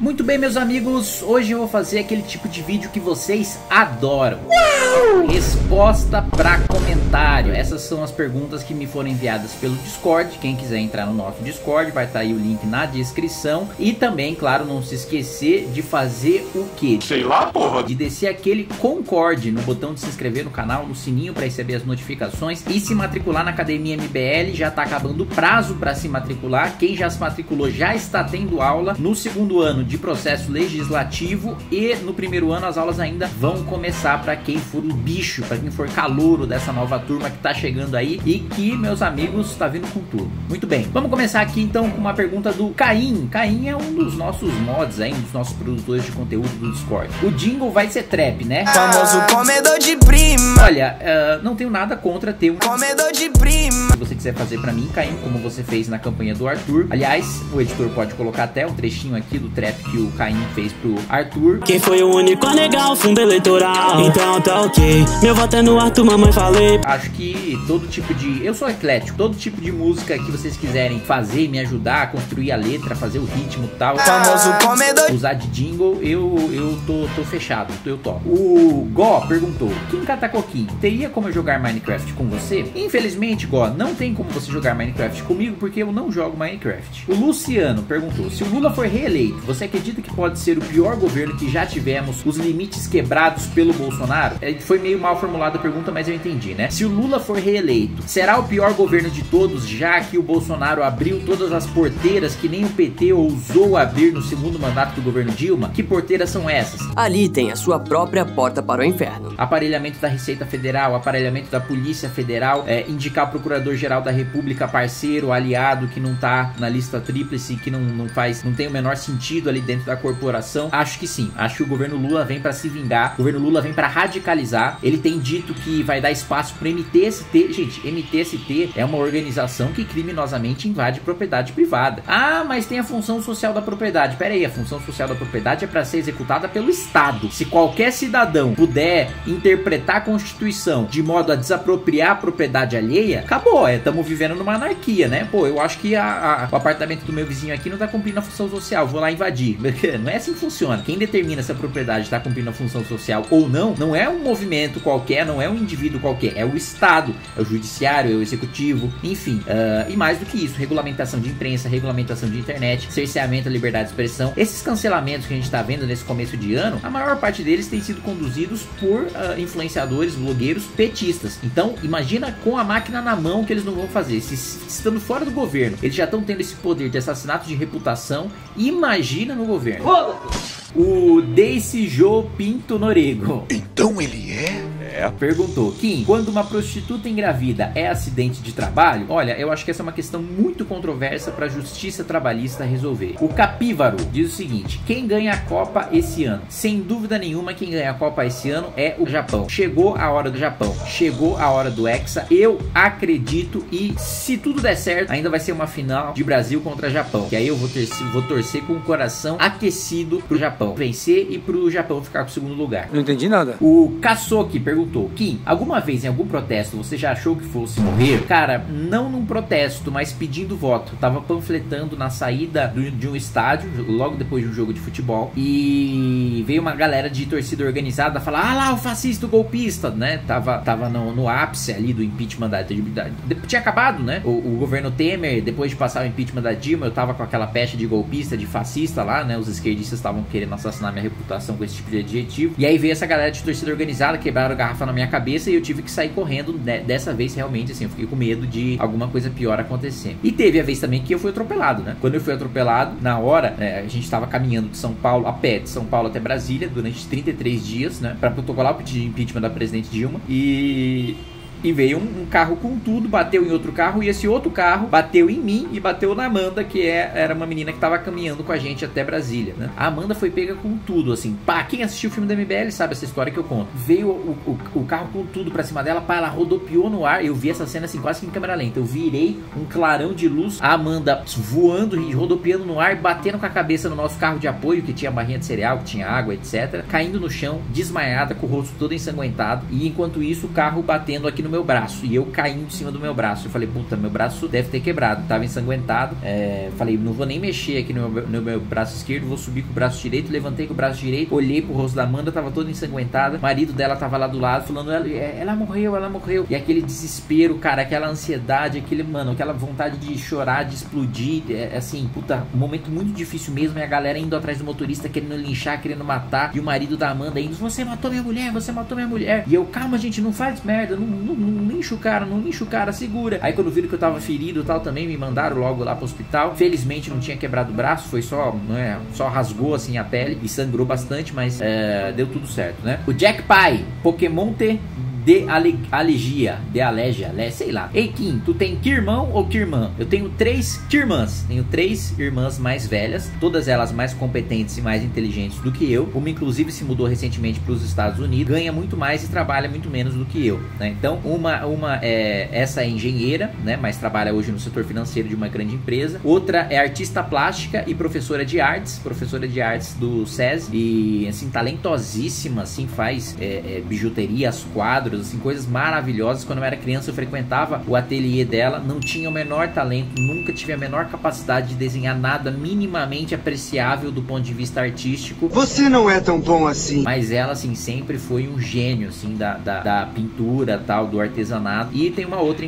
Muito bem, meus amigos, hoje eu vou fazer aquele tipo de vídeo que vocês adoram. Resposta para comentário. Essas são as perguntas que me foram enviadas pelo Discord. Quem quiser entrar no nosso Discord, vai estar aí o link na descrição. E também, claro, não se esquecer de fazer o quê? Sei lá, porra! De descer aquele concorde no botão de se inscrever no canal, no sininho para receber as notificações e se matricular na Academia MBL. Já tá acabando o prazo para se matricular. Quem já se matriculou já está tendo aula no segundo ano de processo legislativo e no primeiro ano as aulas ainda vão começar para quem for o bicho, para quem for calouro dessa nova turma que tá chegando aí e que, meus amigos, tá vindo com tudo. Muito bem, vamos começar aqui então com uma pergunta do Caim. Caim é um dos nossos mods aí, um dos nossos produtores de conteúdo do Discord. O jingle vai ser trap, né? Famoso comedor de prima. Olha, não tenho nada contra ter um comedor de prima. Se você quiser fazer pra mim, Caim, como você fez na campanha do Arthur. Aliás, o editor pode colocar até um trechinho aqui do trap que o Caim fez pro Arthur. Quem foi o único a negar o fundo eleitoral? Então tá ok, meu voto é no Arthur, mamãe falei. Acho que todo tipo de... Eu sou eclético. Todo tipo de música que vocês quiserem fazer, me ajudar a construir a letra, fazer o ritmo e tal, Famoso comedor. usar de jingle, eu tô fechado, eu topo. O Gó perguntou: Kim Catacoquim, teria como eu jogar Minecraft com você? Infelizmente, Gó, não tem como você jogar Minecraft comigo porque eu não jogo Minecraft. O Luciano perguntou: se o Lula for reeleito, você acredita que pode ser o pior governo que já tivemos, os limites quebrados pelo Bolsonaro? Foi meio mal formulada a pergunta, mas eu entendi, né? Se o Lula for reeleito, será o pior governo de todos, já que o Bolsonaro abriu todas as porteiras que nem o PT ousou abrir no segundo mandato do governo Dilma? Que porteiras são essas? Ali tem a sua própria porta para o inferno. Aparelhamento da Receita Federal, aparelhamento da Polícia Federal, indicar o Procurador-Geral da República parceiro, aliado, que não tá na lista tríplice, que não tem o menor sentido ali dentro da corporação. Acho que sim, acho que o governo Lula vem pra se vingar, o governo Lula vem pra radicalizar. Ele tem dito que vai dar espaço pro MTST. Gente, MTST é uma organização que criminosamente invade propriedade privada. Ah, mas tem a função social da propriedade. Pera aí, a função social da propriedade é pra ser executada pelo Estado. Se qualquer cidadão puder interpretar a Constituição de modo a desapropriar a propriedade alheia, acabou, estamos vivendo numa anarquia, né? Pô, eu acho que o apartamento do meu vizinho aqui não tá cumprindo a função social, vou lá invadir. Não é assim que funciona. Quem determina se a propriedade tá cumprindo a função social ou não, não é um movimento qualquer, não é um indivíduo qualquer, é o Estado, é o judiciário, é o executivo, enfim. E mais do que isso, regulamentação de imprensa, regulamentação de internet, cerceamento da liberdade de expressão. Esses cancelamentos que a gente tá vendo nesse começo de ano, a maior parte deles tem sido conduzidos por influenciadores, blogueiros petistas. Então, imagina com a máquina na mão que eles não vão fazer. Se estando fora do governo, eles já estão tendo esse poder de assassinato de reputação, imagina no governo. O Daisy Jo Pinto Norego. Então ele é? Perguntou: Kim, quando uma prostituta engravida é acidente de trabalho? Olha, eu acho que essa é uma questão muito controversa para a justiça trabalhista resolver. O Capívaro diz o seguinte: quem ganha a Copa esse ano? Sem dúvida nenhuma, quem ganha a Copa esse ano é o Japão. Chegou a hora do Japão, chegou a hora do Hexa. Eu acredito, e se tudo der certo, ainda vai ser uma final de Brasil contra Japão, que aí eu vou torcer com o coração aquecido pro Japão vencer e pro Japão ficar com o segundo lugar. Não entendi nada. O Kasoki perguntou: Kim, alguma vez em algum protesto você já achou que fosse morrer? Cara, não num protesto, mas pedindo voto. Tava panfletando na saída de um estádio, logo depois de um jogo de futebol, e veio uma galera de torcida organizada falar: ah lá, o fascista, o golpista, né? Tava no ápice ali do impeachment da tinha acabado, né? O governo Temer, depois de passar o impeachment da Dilma, eu tava com aquela peste de golpista, de fascista lá, né? Os esquerdistas estavam querendo assassinar minha reputação com esse tipo de adjetivo. E aí veio essa galera de torcida organizada, quebraram a garrafa na minha cabeça e eu tive que sair correndo. Dessa vez, realmente, assim, eu fiquei com medo de alguma coisa pior acontecer. E teve a vez também que eu fui atropelado, né? Quando eu fui atropelado, na hora, a gente tava caminhando de São Paulo, a pé, de São Paulo até Brasília, durante 33 dias, né? Pra protocolar o pedido de impeachment da presidente Dilma. E veio um carro com tudo, bateu em outro carro, e esse outro carro bateu em mim e bateu na Amanda, que era uma menina que tava caminhando com a gente até Brasília, né? A Amanda foi pega com tudo, assim, pá, quem assistiu o filme da MBL sabe essa história que eu conto. Veio o carro com tudo pra cima dela, pá, ela rodopiou no ar, eu vi essa cena assim, quase que em câmera lenta, eu virei um clarão de luz, a Amanda voando e rodopiando no ar, batendo com a cabeça no nosso carro de apoio, que tinha barrinha de cereal, que tinha água, etc, caindo no chão, desmaiada, com o rosto todo ensanguentado, e enquanto isso, o carro batendo aqui no no meu braço e eu caindo em cima do meu braço. Eu falei, puta, meu braço deve ter quebrado, tava ensanguentado. Falei, não vou nem mexer aqui no meu braço esquerdo, vou subir com o braço direito. Levantei com o braço direito, olhei pro rosto da Amanda, tava toda ensanguentada. O marido dela tava lá do lado falando, ela morreu, ela morreu. E aquele desespero, cara, aquela ansiedade, aquela vontade de chorar, de explodir, assim, puta, um momento muito difícil mesmo. E a galera indo atrás do motorista, querendo linchar, querendo matar. E o marido da Amanda indo, você matou minha mulher, você matou minha mulher. E eu, calma, gente, não faz merda, não lincha o cara, segura. Aí quando viram que eu tava ferido e tal, também me mandaram logo lá pro hospital. Felizmente não tinha quebrado o braço, foi só, só rasgou assim a pele e sangrou bastante, mas deu tudo certo, né? O Jack Pie, Pokémon de alergia, sei lá. Ei, Kim, tu tem que irmão ou que irmã? Eu tenho 3 irmãs. Tenho 3 irmãs mais velhas, todas elas mais competentes e mais inteligentes do que eu. Uma, inclusive, se mudou recentemente para os Estados Unidos, ganha muito mais e trabalha muito menos do que eu, né? Então, essa é engenheira, né? Mas trabalha hoje no setor financeiro de uma grande empresa. Outra é artista plástica e professora de artes do SESI. E, assim, talentosíssima, assim, faz bijuterias, quadros, assim, coisas maravilhosas. Quando eu era criança eu frequentava o ateliê dela, não tinha o menor talento, nunca tive a menor capacidade de desenhar nada minimamente apreciável do ponto de vista artístico. Você não é tão bom assim. Mas ela, assim, sempre foi um gênio, assim, da pintura, tal, do artesanato. E tem uma outra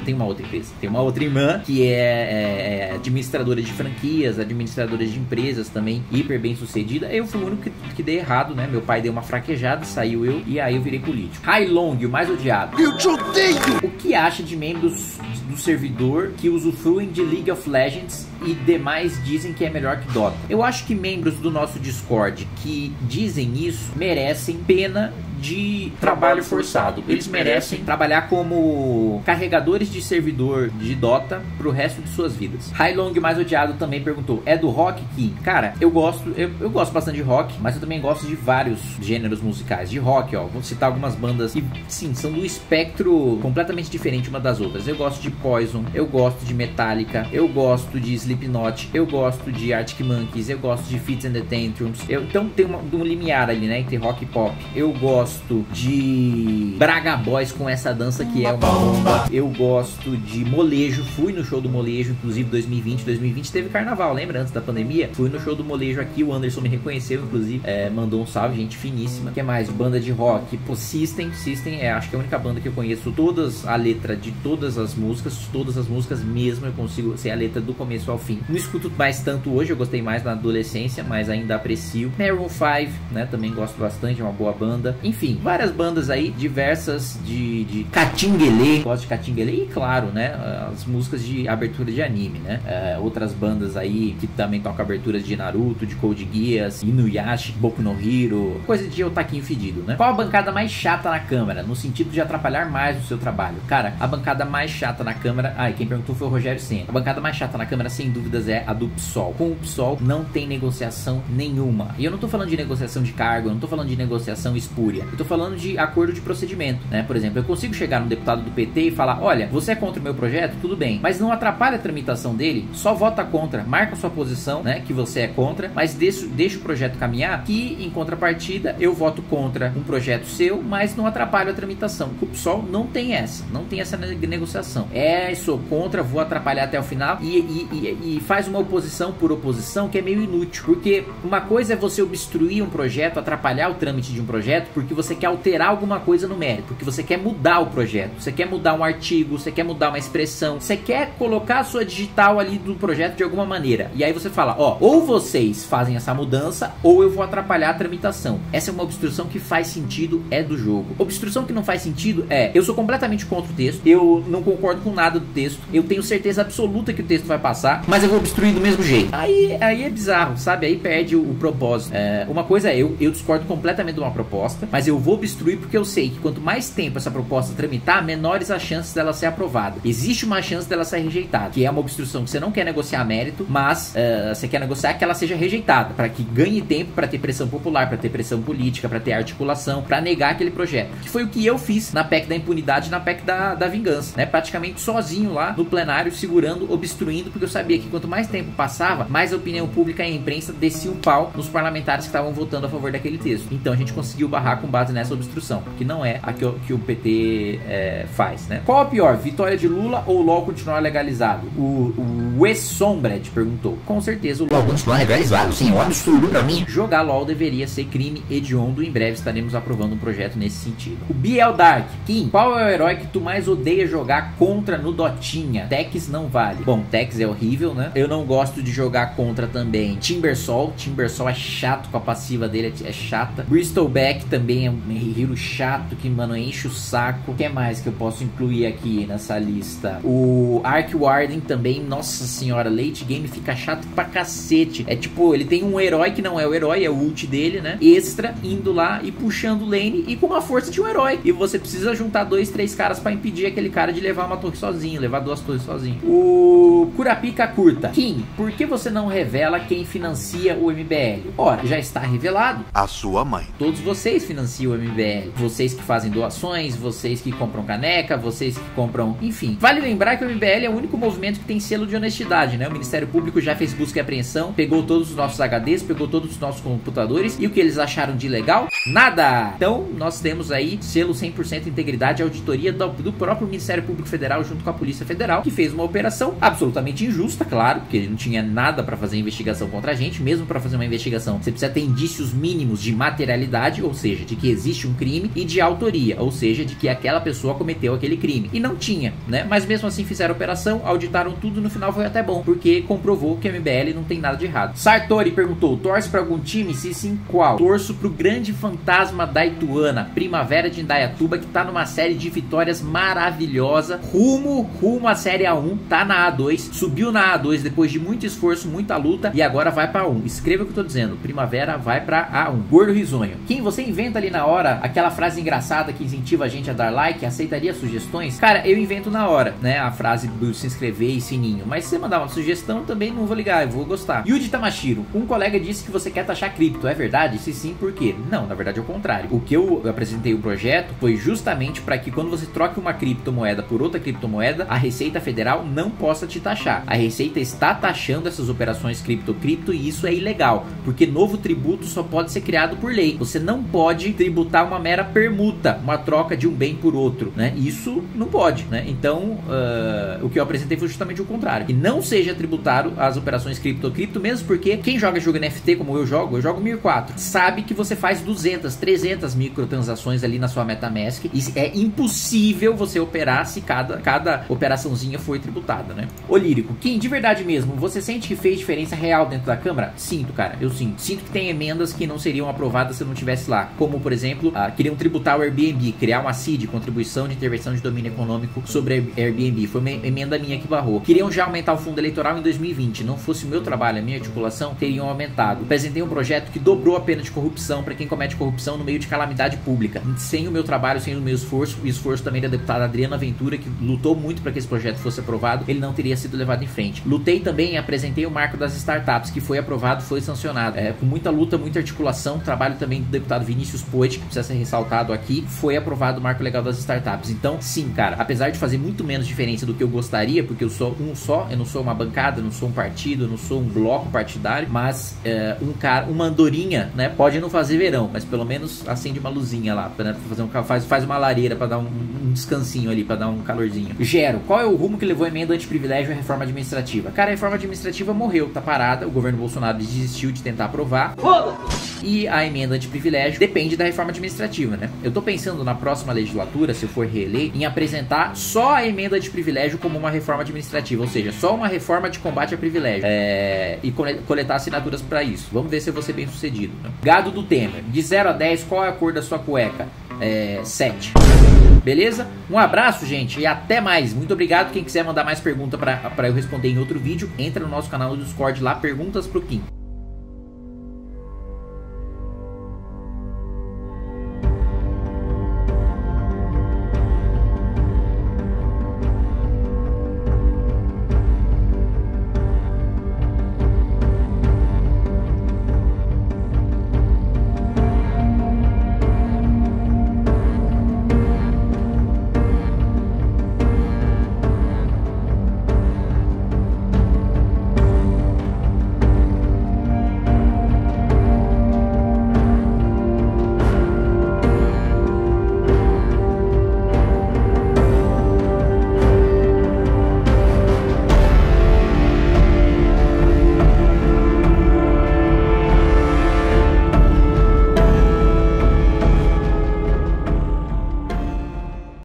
irmã que é administradora de franquias, administradora de empresas também, hiper bem sucedida. Eu fui o único que dei errado, né? Meu pai deu uma fraquejada, saiu eu, e aí eu virei político. Hai Long, o mais odiado. Eu te odeio! O que acha de membros do servidor que usufruem de League of Legends e demais dizem que é melhor que Dota? Eu acho que membros do nosso Discord que dizem isso merecem pena de trabalho forçado. Eles merecem trabalhar como carregadores de servidor de Dota pro resto de suas vidas. Hai Long, mais odiado, também perguntou, é do rock, Kim? Cara, eu gosto bastante de rock, mas eu também gosto de vários gêneros musicais. De rock, ó, vou citar algumas bandas que, sim, são do espectro completamente diferente uma das outras. Eu gosto de Poison, eu gosto de Metallica, eu gosto de Slipknot, eu gosto de Arctic Monkeys, eu gosto de Fits and the Tantrums. Então tem um limiar ali, né, entre rock e pop. Eu gosto de Braga Boys com essa dança que é uma bomba. Eu gosto de Molejo, fui no show do Molejo, inclusive 2020 teve carnaval, lembra? Antes da pandemia, fui no show do Molejo aqui, o Anderson me reconheceu, inclusive, mandou um salve, gente finíssima. O que mais? Banda de rock, pô, System acho que é a única banda que eu conheço a letra de todas as músicas mesmo, eu consigo ser a letra do começo ao fim. Não escuto mais tanto hoje, eu gostei mais na adolescência, mas ainda aprecio. Maroon 5, né, também gosto bastante, é uma boa banda. Enfim, várias bandas aí, diversas de Catinguelê, gosto de Catinguelê e, claro, né, as músicas de abertura de anime, né, outras bandas aí que também tocam aberturas de Naruto, de Code Geass, Inuyasha, Boku no Hero, coisa de otaquinho fedido, né. Qual a bancada mais chata na Câmara, no sentido de atrapalhar mais o seu trabalho? Cara, a bancada mais chata na Câmara, quem perguntou foi o Rogério Senna. A bancada mais chata na Câmara, sem dúvidas, é a do PSOL. Com o PSOL não tem negociação nenhuma. E eu não tô falando de negociação de cargo, eu não tô falando de negociação espúria. Eu tô falando de acordo de procedimento, né? Por exemplo, eu consigo chegar no deputado do PT e falar, olha, você é contra o meu projeto? Tudo bem, mas não atrapalha a tramitação dele, só vota contra, marca sua posição, né, que você é contra, mas deixa o projeto caminhar, que em contrapartida eu voto contra um projeto seu, mas não atrapalha a tramitação. O PSOL não tem essa negociação. Sou contra, vou atrapalhar até o final e faz uma oposição por oposição que é meio inútil, porque uma coisa é você obstruir um projeto, atrapalhar o trâmite de um projeto porque você quer alterar alguma coisa no mérito, porque você quer mudar o projeto, você quer mudar um artigo, você quer mudar uma expressão, você quer colocar a sua digital ali do projeto de alguma maneira, e aí você fala, ou vocês fazem essa mudança, ou eu vou atrapalhar a tramitação. Essa é uma obstrução que faz sentido, é do jogo. Obstrução que não faz sentido eu sou completamente contra o texto, eu não concordo com nada do texto, eu tenho certeza absoluta que o texto vai passar, mas eu vou obstruir do mesmo jeito. Aí é bizarro, sabe? Aí perde o propósito. Uma coisa eu discordo completamente de uma proposta, mas eu vou obstruir porque eu sei que quanto mais tempo essa proposta tramitar, menores as chances dela ser aprovada. Existe uma chance dela ser rejeitada, que é uma obstrução que você não quer negociar mérito, mas você quer negociar que ela seja rejeitada, para que ganhe tempo para ter pressão popular, para ter pressão política, para ter articulação, para negar aquele projeto. Que foi o que eu fiz na PEC da impunidade e na PEC da vingança, né? Praticamente sozinho lá no plenário, segurando, obstruindo, porque eu sabia que quanto mais tempo passava, mais a opinião pública e a imprensa descia o pau nos parlamentares que estavam votando a favor daquele texto. Então a gente conseguiu barrar com base base nessa obstrução, que não é a que o PT faz, né? Qual a pior, vitória de Lula ou o LOL continuar legalizado? O Wes Sombred perguntou. Com certeza o LOL continuar legalizado, sim, é um absurdo pra mim. Jogar LOL deveria ser crime hediondo, em breve estaremos aprovando um projeto nesse sentido. O Biel Dark, Kim, qual é o herói que tu mais odeia jogar contra no Dotinha? Tex não vale. Bom, Tex é horrível, né? Eu não gosto de jogar contra também Timbersol é chato, com a passiva dele é chata. Bristleback também é um hero chato que, mano, enche o saco. O que mais que eu posso incluir aqui nessa lista? O Ark Warden também, nossa senhora, late game fica chato pra cacete. É tipo, ele tem um herói que não é o herói, é o ult dele, né? Extra, indo lá e puxando lane e com a força de um herói. E você precisa juntar 2, 3 caras pra impedir aquele cara de levar uma torre sozinho, levar 2 torres sozinho. O Curapica curta. Kim, por que você não revela quem financia o MBL? Ora, já está revelado. A sua mãe. Todos vocês financiam o MBL. Vocês que fazem doações, vocês que compram caneca, vocês que compram... Enfim. Vale lembrar que o MBL é o único movimento que tem selo de honestidade, né? O Ministério Público já fez busca e apreensão, pegou todos os nossos HDs, pegou todos os nossos computadores, e o que eles acharam de ilegal? Nada! Então, nós temos aí selo 100% integridade, auditoria do próprio Ministério Público Federal junto com a Polícia Federal, que fez uma operação absolutamente injusta, claro, porque ele não tinha nada pra fazer investigação contra a gente. Mesmo pra fazer uma investigação, você precisa ter indícios mínimos de materialidade, ou seja, de que existe um crime, e de autoria, ou seja, de que aquela pessoa cometeu aquele crime. E não tinha, né? Mas mesmo assim fizeram a operação, auditaram tudo, no final foi até bom, porque comprovou que a MBL não tem nada de errado. Sartori perguntou, torce pra algum time? Se sim, qual? Torço pro grande fantasma da Ituana, Primavera de Indaiatuba, que tá numa série de vitórias maravilhosa, rumo à Série A1, tá na A2, subiu na A2 depois de muito esforço, muita luta, e agora vai pra A1. Escreva o que eu tô dizendo, Primavera vai pra A1. Gordo Risonho. Quem você inventa ali na hora aquela frase engraçada que incentiva a gente a dar like, aceitaria sugestões? Cara, eu invento na hora, né, a frase do se inscrever e sininho, mas se você mandar uma sugestão também não vou ligar, eu vou gostar. Yuji Tamashiro, um colega disse que você quer taxar cripto, é verdade? Se sim, por quê? Não, na verdade é o contrário. O que eu apresentei o projeto foi justamente para que quando você troque uma criptomoeda por outra criptomoeda, a Receita Federal não possa te taxar. A Receita está taxando essas operações cripto, e isso é ilegal, porque novo tributo só pode ser criado por lei. Você não pode tributar uma mera permuta, uma troca de um bem por outro, né? Isso não pode, né? Então, o que eu apresentei foi justamente o contrário, que não seja tributado as operações cripto, mesmo porque quem joga jogo NFT como eu jogo 1004, sabe que você faz 200, 300 microtransações ali na sua MetaMask, e é impossível você operar se cada operaçãozinha for tributada, né? Ô Lírico, Kim, de verdade mesmo, você sente que fez diferença real dentro da Câmara? Sinto, cara, eu sinto. Sinto que tem emendas que não seriam aprovadas se eu não tivesse lá, como por exemplo, queriam tributar o Airbnb, criar uma CID, contribuição de intervenção de domínio econômico sobre Airbnb, foi uma emenda minha que barrou. Queriam já aumentar o fundo eleitoral em 2020, não fosse o meu trabalho, a minha articulação, teriam aumentado. Apresentei um projeto que dobrou a pena de corrupção para quem comete corrupção no meio de calamidade pública. Sem o meu trabalho, sem o meu esforço, o esforço também da deputada Adriana Ventura, que lutou muito para que esse projeto fosse aprovado, ele não teria sido levado em frente. Lutei também e apresentei o marco das startups, que foi aprovado, foi sancionado. Com muita luta, muita articulação, trabalho também do deputado Vinícius Poit, que precisa ser ressaltado aqui, foi aprovado o marco legal das startups. Então, sim, cara, apesar de fazer muito menos diferença do que eu gostaria, porque eu sou um só, eu não sou uma bancada, eu não sou um partido, eu não sou um bloco partidário, mas uma andorinha, né, pode não fazer verão, mas pelo menos acende uma luzinha lá, né, faz uma lareira pra dar um descansinho ali, pra dar um calorzinho. Gero, qual é o rumo que levou a emenda antiprivilégio à reforma administrativa? Cara, a reforma administrativa morreu, tá parada, o governo Bolsonaro desistiu de tentar aprovar. E a emenda antiprivilégio depende da reforma administrativa, né? Eu tô pensando na próxima legislatura, se eu for reeleito, em apresentar só a emenda antiprivilégio como uma reforma administrativa, ou seja, só uma reforma de combate a privilégio, e coletar assinaturas pra isso. Vamos ver se eu vou ser bem sucedido, né? Gado do Temer, de 0 a 10, qual é a cor da sua cueca? 7. Beleza? Um abraço, gente, e até mais. Muito obrigado. Quem quiser mandar mais pergunta pra eu responder em outro vídeo, entra no nosso canal do Discord lá, Perguntas pro Kim.